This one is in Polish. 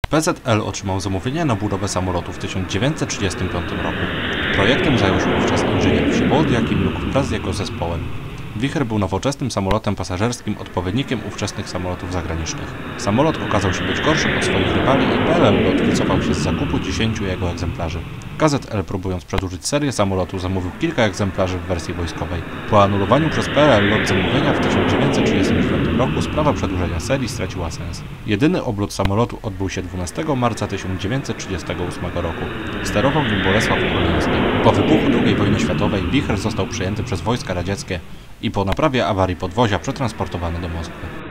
PZL otrzymał zamówienie na budowę samolotu w 1935 roku. Projektem zajął się wówczas inżynier Wsiewolod Jakimluk wraz z jego zespołem. Wicher był nowoczesnym samolotem pasażerskim odpowiednikiem ówczesnych samolotów zagranicznych. Samolot okazał się być gorszy od swoich rywali i PLL LOT wycofał się z zakupu 10 jego egzemplarzy. KZL, próbując przedłużyć serię samolotu, zamówił kilka egzemplarzy w wersji wojskowej. Po anulowaniu przez PLL LOT zamówienia w 1939 roku sprawa przedłużenia serii straciła sens. Jedyny oblot samolotu odbył się 12 marca 1938 roku. Sterował nim Bolesław Oleński. Po wybuchu II wojny światowej Wicher został przejęty przez wojska radzieckie i po naprawie awarii podwozia przetransportowany do Moskwy.